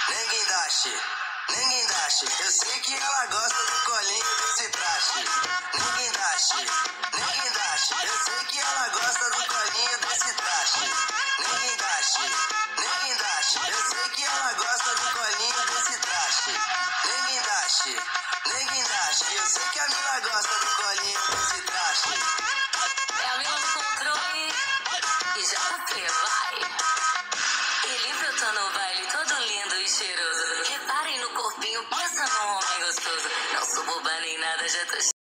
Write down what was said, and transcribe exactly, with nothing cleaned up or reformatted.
nem guindaste, nem guindaste. Eu sei que ela gosta do colinho desse traste. Nem guindaste, nem guindaste. Eu sei que ela gosta do colinho desse traste. Nem guindaste, nem guindaste. Eu sei que ela gosta do colinho desse traste. Nem guindaste, nem guindaste. Eu sei que a mina gosta do colinho desse traste. É a mina do controle e já você vai. Ele brotou no baile todo lindo e cheiroso. Reparem no corpinho, pensa num homem gostoso. Não sou boba nem nada, já tô